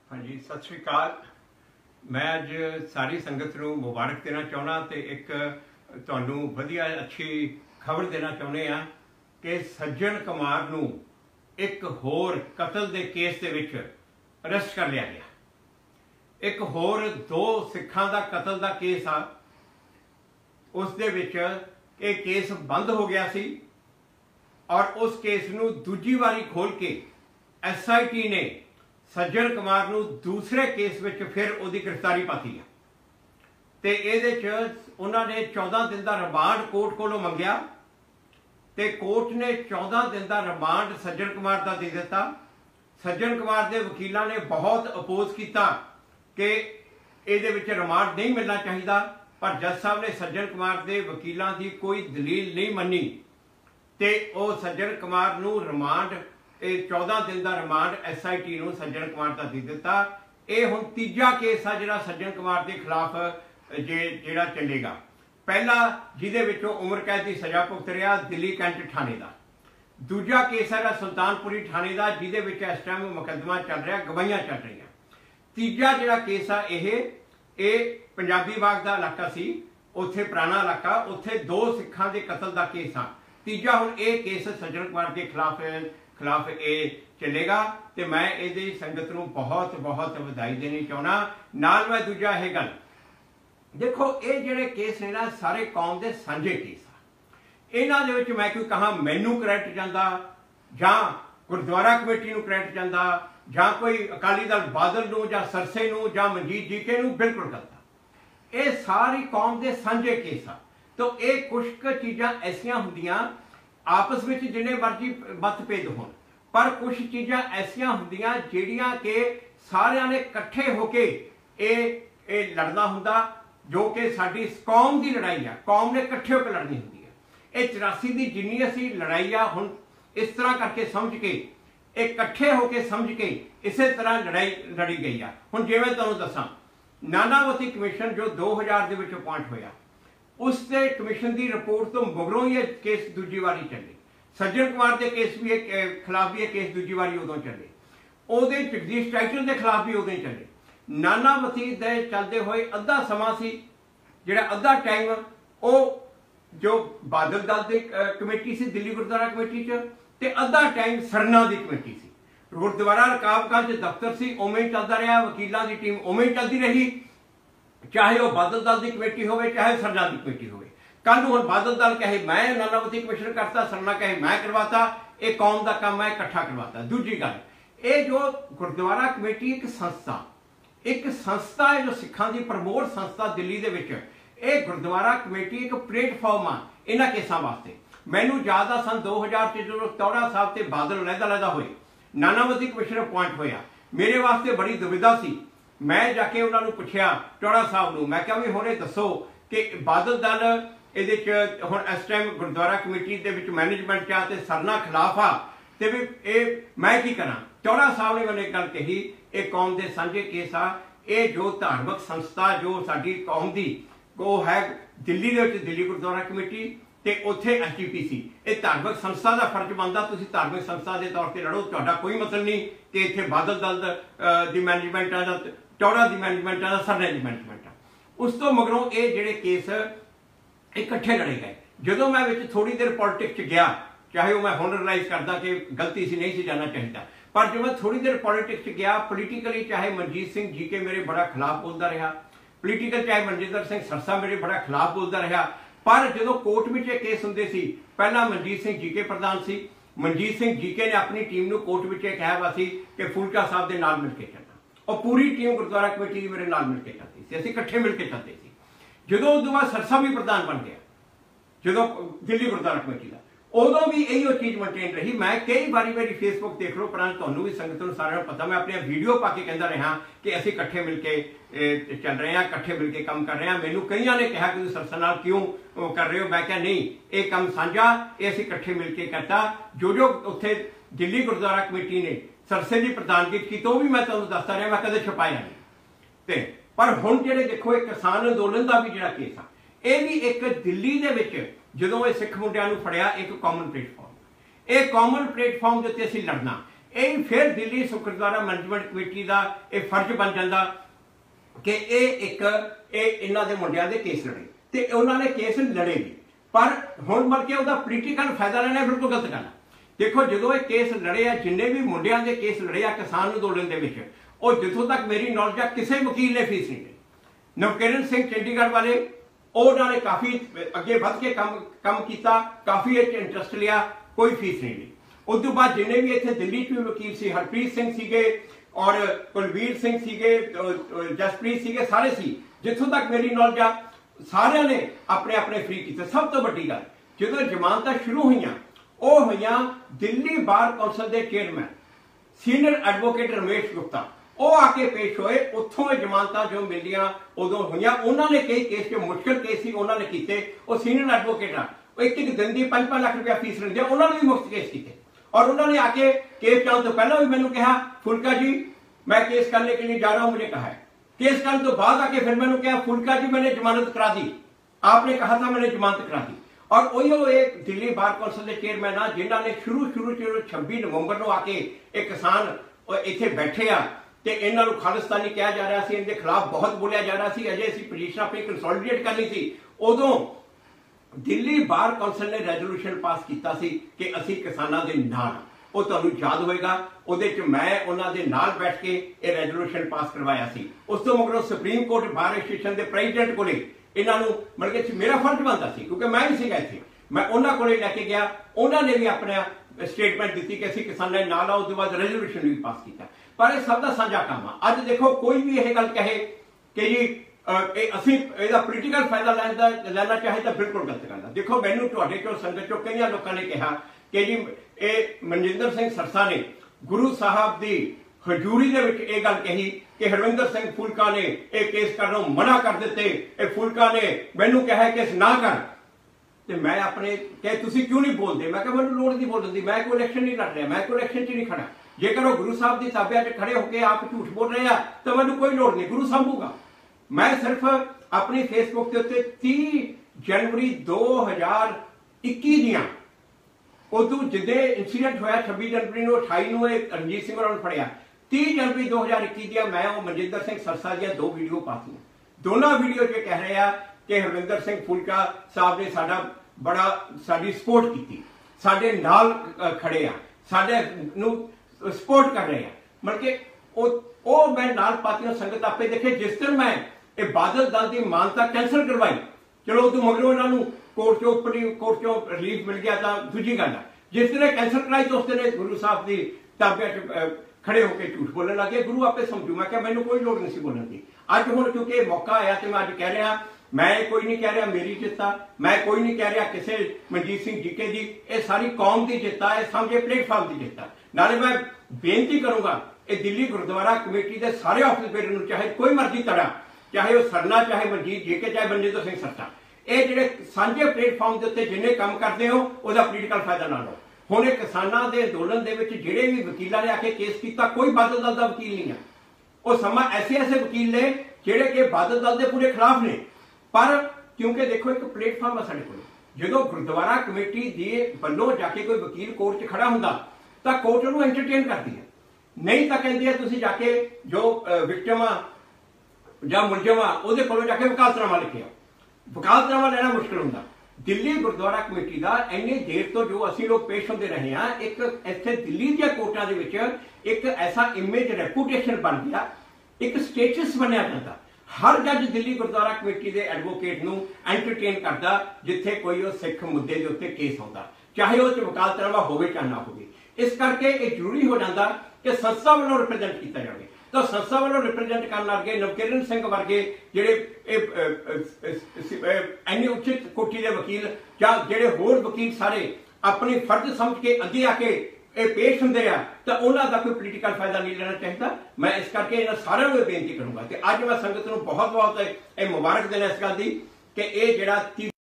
हाँ जी, सत श्री अकाल। मैं अज सारी संगत नूं मुबारक देना चाहना तो एक तुहानूं वधिया अच्छी खबर देना चाहुंदे आ कि सज्जन कुमार नूं एक होर कतल के केस दे विच अरेस्ट कर लिया गया। एक होर दो सिखां दा कतल का केस आ, उस दे विच ये केस बंद हो गया सी और उस केस नूं दूजी वारी खोल के SIT ने सज्जन कुमार नूं दूसरे केस में फिर उहदी गिरफ्तारी पाती है। तो ये उन्होंने 14 दिन का रिमांड कोर्ट को मंगया तो कोर्ट ने 14 दिन का रिमांड सज्जन कुमार का दे दिता। सज्जन कुमार के वकीलों ने बहुत अपोज किया कि ये रिमांड नहीं मिलना चाहिए, पर जज साहब ने सज्जन कुमार के वकीलों की कोई दलील नहीं मनी तो सज्जन कुमार नूं रिमांड 14 दिन का रिमांड SIT नूं सज्जन कुमार का दे दिता। ये हुण तीजा केस आ जिहड़ा सज्जन कुमार के खिलाफ जिहड़ा चलेगा। पहला जिहदे विचों उम्र कैद की सज़ा भुगत रहा दिल्ली कैंट थाने का, दूजा केस है सुल्तानपुरी थाने का जिहदे विच इस टाइम मुकदमा चल रहा, गवाहियां चल रही। तीजा जिहड़ा केस आ ये पंजाबी बाग का इलाका सी, उत्थे पुराना इलाका, उत्थे दो सिखां दे कतल का केस आ। तीजा हुण ये केस सज्जन कुमार के खिलाफ ये चलेगा तो मैं ये संगत नूं बहुत बहुत वधाई देनी चाहना। नाल मैं दूजा यह गल देखो, ये जिहड़े केस ने ना सारे कौम के साझे केस आ। इन्हां दे विच मैं कोई कहा मैनू करैक्ट जांदा जां गुरुद्वारा कमेटी नूं करैक्ट जांदा जां कोई अकाली दल बादल नूं जां सरसे नूं जां मनजीत जीके नूं, बिल्कुल गलत आ। ये सारी कौम के साझे केस आ। तो ये कुछ चीज़ां ऐसियां हुंदियां आपस में जिन्ने मर्जी मतभेद हो, पर कुछ चीज़ां ऐसियां हुंदियां जिहड़ियां कि सारियां ने इकट्ठे होके ये लड़ना हुंदा, जो कि साडी कौम की लड़ाई आ। कौम ने इकट्ठे होकर लड़नी हुंदी है। ये 84 की जिन्नी असी लड़ाई आ, हुण इस तरह करके समझ के इकट्ठे होके समझ के इस तरह लड़ाई लड़ी गई आ। हुण जिवें तुहानूं दसां, नानावती कमिशन जो 2000 दे विच अपॉइंट होया, उससे कमिशन की रिपोर्ट तो मगरों ही केस दूजी वारी चले। सज्जन कुमार के केस भी खिलाफ भी केस दूजी वारी उदों चले, उहदे जगदीश टाइटल के खिलाफ भी उदों चले। नानावती दे चलते हुए अद्धा समा सी, जिहड़ा अद्धा टाइम वो जो बादल दल की कमेटी सी दिल्ली गुरुद्वारा कमेटी ते अद्धा टाइम सरना की कमेटी सी। गुरुद्वारा रकाबगंज दफ्तर से उवें चलता रहा, वकीलों की टीम उवें चलती रही, चाहे वह बादल दल की कमेटी हो चाहे सरना की कमेटी हो। कल हुण बादल दल कहे मैं नानावती कमिशन करता, सरना कहे मैं करवाता, ये कौम का काम है, इकट्ठा करवाता। दूजी गल, ये जो गुरुद्वारा कमेटी एक संस्था है जो सिखां की प्रमोट संस्था दिल्ली दे विच, ये गुरुद्वारा कमेटी एक प्लेटफॉर्म आ इन्हां केसां वास्ते। मैनूं याद आ सन 2000 जो तौड़ा साहब ते बादल लहदा होए नानावती कमिशन अपॉइंट होया, मेरे वास्ते बड़ी दुविधा सी। मैं जाके उन्होंने पूछया टौड़ा साहब नूं, मैं कहा भी हुणे दसो कि बादल दल ये हुण इस टाइम गुरुद्वारा कमेटी के विच मैनेजमेंट आ ते सरना खिलाफ आ, तो भी मैं की करा। टौड़ा साहब ने मैंने एक गल कही, ये कौम के साझे केस आ। ये जो धार्मिक संस्था जो साडी कौम की वो है दिल्ली दे विच दिल्ली गुरुद्वारा कमेटी ते उत्थे SGPC, ये धार्मिक संस्था का फर्ज बनता। तुसीं धार्मिक संस्था के तौर पर लड़ो, तुहाडा कोई मतलब नहीं कि इत्थे बादल दल की मैनेजमेंट आ, टौड़ा की मैनेजमेंट आ, सरने की मैनेजमेंट आ। उस तो मगरों ये जिहड़े केस इकट्ठे लड़े गए। जो मैं विच थोड़ी देर पॉलिटिक्स गया, चाहे वो मैं हुण रियलाइज करदा कि गलती सी नहीं सी जाना चाहिए, पर जो मैं थोड़ी देर पॉलिटिक्स गया पोलिटिकली, चाहे मनजीत सिंह जी के मेरे बड़ा खिलाफ बोलता रहा, पोलिटिकल चाहे मनजिंदर सिंह सरसा मेरे बड़ा खिलाफ बोलता रहा, पर जो कोर्ट में केस होंगे सी, पहला मनजीत सिंह जीके प्रधान सी, मनजीत सिंह जीके ने अपनी टीम को कोर्ट में कहा हुआ सी कि फुलका साहब के नाल मिल के चलना, और पूरी टीम गुरुद्वारा कमेटी मेरे नाल मिल के चलती सी, असीं इकट्ठे मिल के चलते सी। जो उस बाद सरसा भी प्रधान बन गया, जो दिल्ली गुरुद्वारा कमेटी का, उदों भी यही चीज़ मेनटेन रही। मैं कई बारी मेरी फेसबुक देख लो, पर तुहानूं भी संगत नूं सारिआं नूं पता, मैं अपनी वीडियो पा के कहता रहा कि असीं इकट्ठे मिल के चल रहे हैं, इकट्ठे मिल के काम कर रहे हैं। मैनूं कईयां ने कहा कि सरसा नाल क्यों कर रहे हो, मैं क्या नहीं, ये काम साझा, ये असीं इकट्ठे मिल के करता। जो उत्थे दिल्ली गुरुद्वारा कमेटी ने सरसे की प्रधानगी की, तो भी मैं तुहानूं दसदा रहा, मैं कदे छुपाया नहीं। पर हुण जिहड़े देखो एक किसान अंदोलन का भी जिहड़ा केस आ, ये भी एक दिल्ली दे विच जदों ये सिख मुंडियां नूं फड़िया, एक कॉमन प्लेटफॉर्म, ये कॉमन प्लेटफॉर्म के उत्ते असीं लड़ना। ਇਹ ਫਿਰ ਦਿੱਲੀ ਗੁਰਦੁਆਰਾ ਮੈਨੇਜमेंट कमेटी का यह फर्ज बन जाता कि इन्हों के मुंडिया के केस लड़े, तो उन्होंने केस लड़े भी, पर हुण मर के उसका पोलीटिकल फायदा लेना बिल्कुल गलत गल। देखो जो ये केस लड़े आ, जिन्हें भी मुंडिया के केस लड़े आ किसान अंदोलन के और जितों तक मेरी नॉलेज आ किसी वकील ने फीस नहीं ली। नवकिरण सिंह चंडीगढ़ वाले उन्होंने काफ़ी अगे बढ़ के काम किया, काफ़ी इंटरस्ट लिया, कोई फीस नहीं ली। उस तो बाद जिन्हें भी इतने दिल्ली भी वकील से हरप्रीत सिंह सीगे और कुलवीर सिंह सीगे, जसप्रीत सीगे, सारे सी, जितों तक मेरी नॉलेज आ सारे ने अपने अपने फ्री किए। सब तो वड्डी गल जो जमानत शुरू हुई वो हुई दिल्ली बार कौंसल के chairman senior advocate Ramesh Gupta, वो आके पेश होए, उत्थों जमानत जो मिलियां उदों हुई। उन्होंने कई केस जो मुश्किल केस से उन्होंने किए, वो सीनियर एडवोकेट आ, एक दिन की 5-5 लाख रुपया फीस लेंदे, उन्होंने भी मुफ्त केस किए। और उन्होंने आके केस चलाने तो पहले भी मैंने कहा फुलका जी मैं केस करने के लिए जा रहा हूं, मुझे कहा है। केस करने तो बाद आके फिर मैंने कहा फुलका जी मैंने जमानत करा दी, आपने कहा था मैंने जमानत करा दी। और वही एक दिल्ली बार कौंसल के चेयरमैन आ जिन्होंने शुरू 26 नवंबर को आके एक किसान इतने बैठे आ ते इन्हां नूं खालिस्तानी कहा जा रहा सी, इनके खिलाफ बहुत बोलिया जा रहा सी, अजे असीं पोजीशन अपनी कंसोलीडेट करनी सी। उदों दिल्ली बार कौंसल ने रेजोल्यूशन पास किया कि असीं किसानां दे नाल, वो तुहानूं याद होएगा उहदे च मैं उन्हां दे नाल बैठ के ये रेजोल्यूशन पास करवाया सी। उस तो मगरों सुप्रीम कोर्ट बार एसोसीएशन के प्रेजिडेंट कोले इन्हां नूं मतलब कि मेरा फर्ज बनता सी क्योंकि मैं ही सीगा इत्थे, मैं उन्हां कोले लैके गया, उन्होंने भी अपना स्टेटमेंट दी कि असीं किसानां दे नाल आ, उस तो बाद रेजोल्यूशन भी पास किया। पर यह सब का साझा काम आ। अज देखो कोई भी यह गल कहे कि जी असीं इहदा पोलीटिकल फायदा लैना चाहे तो बिल्कुल गलत गल है। देखो मैनूं तुहाडे चों संगत चों कई लोगों ने कहा कि जी ये मनजिंदर सिंह सरसा ने गुरु साहब की हजूरी दे विच ये गल कही कि हरविंदर सिंह फुलका ने यह केस करनों मना कर दिते, फुलका ने मैनूं कहा केस ना कर, तो मैं अपने कहे तुसीं क्यों नहीं बोलते, मैं कहा मैनूं लोड़ नहीं बोलण दी, मैं कोई इलैक्शन नहीं लड़ रहा, मैं कोई इलैक्शन च नहीं खड़ा। जेकर वो गुरु साहब की ताबिया च खड़े होकर आप झूठ बोल रहे हैं तो मैंने कोई लोड़ नहीं, गुरु संभूगा। मैं सिर्फ अपनी फेसबुक के उत्ते 30 जनवरी 2021 दियां उदू जिदे इंसीडेंट होया 26 जनवरी 28 रणजीत सिंह होरां नूं फड़िया, 30 जनवरी 2021 दियां मैं वो मनजिंदर सिंह सरसा दियां 2 वीडियो पाती। दोनों वीडियो च कह रहे हैं कि हरविंदर सिंह फुलका साहब ने साडा बड़ा साडी सपोर्ट की, साडे नाल खड़े आ, साडे नूं सपोर्ट कर रहे हैं। मतलब कि मैं नाल पार्टियों संगत आपे देखे जिस दिन मैं ये बादल दल की मानता कैंसल करवाई, चलो उदों मगरों इन्हों कोर्ट चो रिलीफ मिल गया तो दूजी गल है। जिस दिन कैंसल कराई तो उस दिन गुरु साहब की ताबिया खड़े होकर झूठ बोलने लगे, गुरु आपे समझू। मैं क्या मैंने कोई लोड़ नहीं सी बोलने की। अज हुण क्योंकि मौका आया तो मैं अज कह रहा, मैं कोई नहीं कह रहा मेरी जित आ, मैं कोई नहीं कह रहा किसी मनजीत सिंह जीके की, ये सारी कौम की जित आ, समझे प्लेटफॉर्म की जित आ। नाले मैं बेनती करूंगा ये दिल्ली गुरुद्वारा कमेटी के सारे ऑफिस बेयर चाहे कोई मर्जी तड़ा, चाहे वह सरना, चाहे मनजीत जीके, चाहे मनजिंदर सिंह सरसा, ये जो साझे प्लेटफॉर्म के उत्ते जिन्हें काम करते हो उसका पोलीटिकल फायदा ना लो। हुण किसानों के अंदोलन के जिहड़े भी वकीलों ने आके केस किया, कोई बादल दल का वकील नहीं है। वो समा ऐसे वकील ने जिहड़े कि बादल दल के पूरे खिलाफ ने, पर क्योंकि देखो एक प्लेटफॉर्म है साडे कोल, जो गुरुद्वारा कमेटी के वल्लों जाके कोई वकील कोर्ट च खड़ा हुंदा तो कोर्ट उन्होंने एंटरटेन करती है, नहीं तो कहती है तुसीं जाके जो विक्टिम आ या मुलजम आ उहदे कोलों जाके वकालतनामा लिखे आओ। वकालतनामा लेना मुश्किल हुंदा। दिल्ली गुरुद्वारा कमेटी का इन्नी देर तो जो असीं लोग पेश होंदे रहे हैं, एक इत्थे दिल्ली दी कोर्टां दे विच एक ऐसा इमेज रेपूटेशन बन गया, एक स्टेटस बनया जाता। हर जज दिल्ली गुरुद्वारा कमेटी के एडवोकेट नूं एंटरटेन करता जिथे कोई वो सिख मुद्दे के उत्ते केस आउंदा, चाहे वो वकालतनामा होवे चाहे ना होवे। इस करके ये जरूरी हो जाता कि संस्था वालों रिप्रेजेंट किया जाए। तो संस्था वालों रिप्रेजेंट करने लगे नवकिरण सिंह वर्गे जिहड़े इन्नी उचित कोटि के वकील या जिहड़े होर वकील सारे अपनी फर्ज समझ के अगे आके पेश होंदे आ, तो उन्होंने कोई पोलीटिकल फायदा नहीं लेना चाहिए। मैं इस करके इन्होंने सारे बेनती करूंगा कि अज मैं संगत को बहुत बहुत मुबारक देना इस गल की कि यह जिहड़ा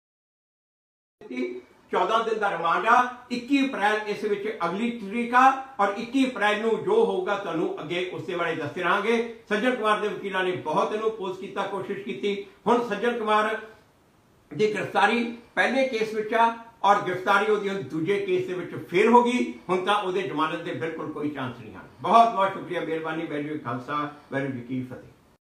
14 दिन का रिमांड आ, 21 अप्रैल इस विच अगली तरीक आ और 21 अप्रैल नूं जो होगा तुहानूं अगे उसके बारे दसते रहांगे। सज्जन कुमार के वकीलों ने बहुत इनू पोज किया, कोशिश की। हुण सज्जन कुमार की गिरफ्तारी पहले केस विच आ, ਔਰ ਗ੍ਰਿਫਤਾਰੀ ਉਹਦੀ ਦੂਜੇ ਕੇਸ ਦੇ ਵਿੱਚ ਫੇਰ ਹੋ ਗਈ। ਹੁਣ ਤਾਂ ਉਹਦੇ ਜ਼ਮਾਨਤ ਦੇ ਬਿਲਕੁਲ ਕੋਈ ਚਾਂਸ ਨਹੀਂ ਹਨ। ਬਹੁਤ ਬਹੁਤ ਸ਼ੁਕਰੀਆ, ਮਿਹਰਬਾਨੀ। ਵੈਰੀ ਖਾਲਸਾ, ਵੈਰੀ ਜੀ ਕੀ ਫਤਿਹ।